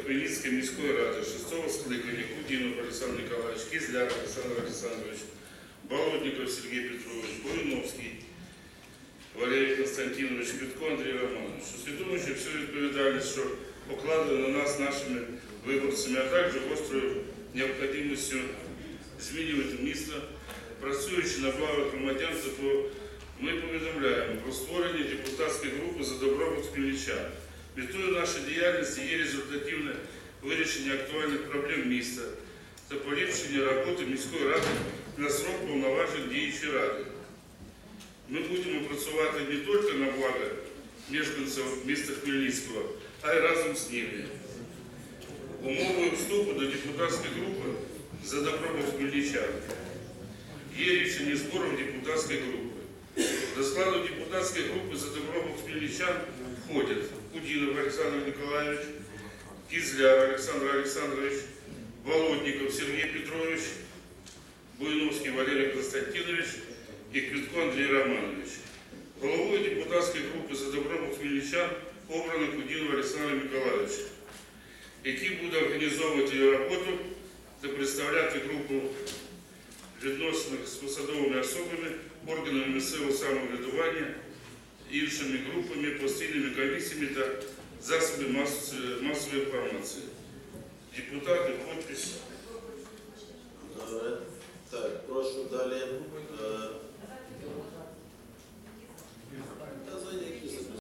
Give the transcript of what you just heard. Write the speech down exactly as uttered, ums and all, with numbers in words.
Хмельницької міської ради шостого скликання Кудинов Олександр Николаевич, Кизляр Олександр Олександрович, Болотников Сергей Петрович, Буйновський Валерій Константинович, Петко Андрій Романович. Усвідомлюючи всю відповідальність, що покладено на нас нашими виборцями, а також гострою необхідністю змінювати місто, працюючи на благо громадян, ми повідомляємо про створення депутатської групи за добробут хмельничан. Метою нашої діяльності є результативне вирішення актуальних проблем міста та поліпшення роботи міської ради на срок повноважень діючої ради. Ми будемо працювати не тільки на благо мешканців міста Хмельницького, а й разом з ними. Умовою вступу до депутатської групи за добробут хмельничан є рішення зборів депутатської групи. До складу депутатської групи за добробут хмельничан входять Кудинов Олександр Николаевич, Кизляр Олександр Олександрович, Болотников Сергей Петрович, Буйновський Валерій Константинович і Петко Андрій Романович. Головою депутатської групи за добробут хмельничан обрано Кудинов Олександр Миколаївич, який буде організовувати її роботу та представляти групу відносинах з посадовими особами, органами місцевого самоврядування, іншими групами, постійними комісіями та засобами масової інформації. Депутати, підпис. Добре. Так, прошу далі.